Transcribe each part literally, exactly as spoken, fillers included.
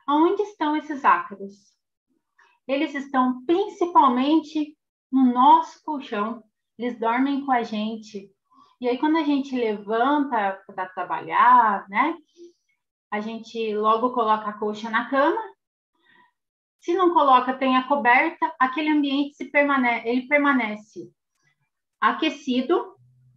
Aonde estão esses ácaros? Eles estão principalmente no nosso colchão. Eles dormem com a gente. E aí, quando a gente levanta para trabalhar, né? A gente logo coloca a colcha na cama. Se não coloca, tem a coberta. Aquele ambiente se permanece, ele permanece aquecido,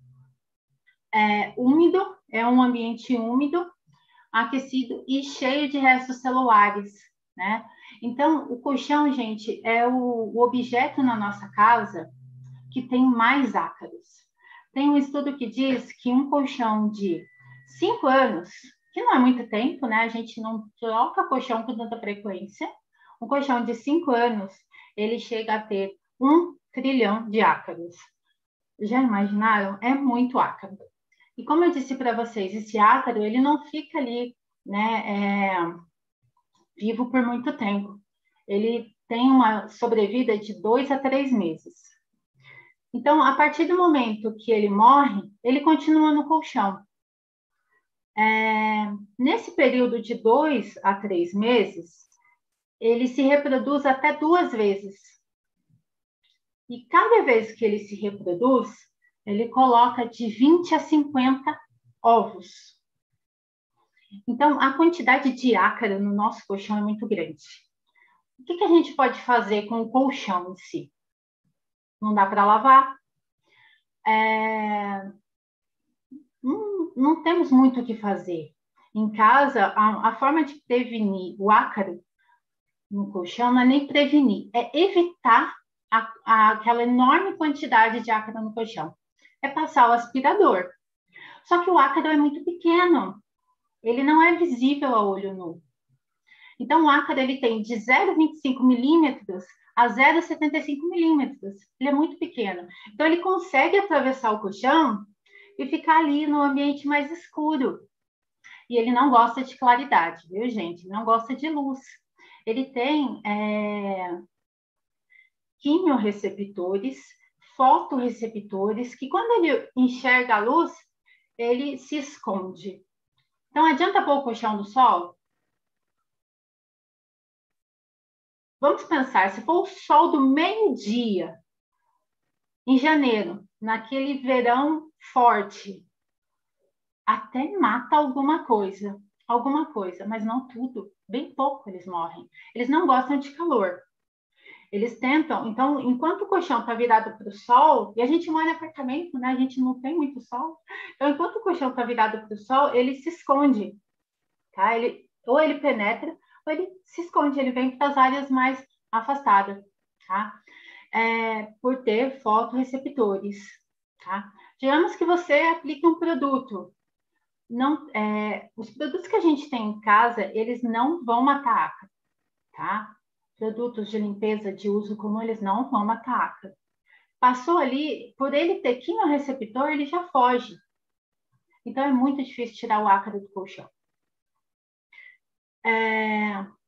é, úmido, é um ambiente úmido, aquecido e cheio de restos celulares, né? Então, o colchão, gente, é o, o objeto na nossa casa que tem mais ácaros. Tem um estudo que diz que um colchão de cinco anos, que não é muito tempo, né? A gente não troca colchão com tanta frequência. Um colchão de cinco anos, ele chega a ter um trilhão de ácaros. Já imaginaram? É muito ácaro. E como eu disse para vocês, esse ácaro, ele não fica ali, né, é, vivo por muito tempo. Ele tem uma sobrevida de dois a três meses. Então, a partir do momento que ele morre, ele continua no colchão. É, nesse período de dois a três meses, ele se reproduz até duas vezes. E cada vez que ele se reproduz, ele coloca de vinte a cinquenta ovos. Então, a quantidade de ácaro no nosso colchão é muito grande. O que, que a gente pode fazer com o colchão em si? Não dá para lavar. É... Não, não temos muito o que fazer. Em casa, a, a forma de prevenir o ácaro no colchão não é nem prevenir, é evitar a, a, aquela enorme quantidade de ácaro no colchão. É passar o aspirador. Só que o ácaro é muito pequeno. Ele não é visível a olho nu. Então, o ácaro ele tem de zero vírgula vinte e cinco milímetros a zero vírgula setenta e cinco milímetros. Ele é muito pequeno. Então, ele consegue atravessar o colchão e ficar ali no ambiente mais escuro. E ele não gosta de claridade, viu, gente? Ele não gosta de luz. Ele tem é, quimiorreceptores, fotorreceptores, que quando ele enxerga a luz, ele se esconde. Então, adianta pôr o colchão no sol? Vamos pensar, se for o sol do meio-dia, em janeiro, naquele verão forte, até mata alguma coisa, alguma coisa, mas não tudo, bem pouco eles morrem. Eles não gostam de calor. Eles tentam, então, enquanto o colchão está virado para o sol, e a gente mora em apartamento, né? A gente não tem muito sol. Então, enquanto o colchão está virado para o sol, ele se esconde, tá? Ele, ou ele penetra, ou ele se esconde, ele vem para as áreas mais afastadas, tá? É, por ter fotorreceptores, tá? Digamos que você aplica um produto. Não, é, os produtos que a gente tem em casa, eles não vão matar ácaro, tá? Produtos de limpeza de uso comum, eles não vão matar ácaro. Passou ali, por ele ter quimiorreceptor, ele já foge. Então, é muito difícil tirar o ácaro do colchão. É,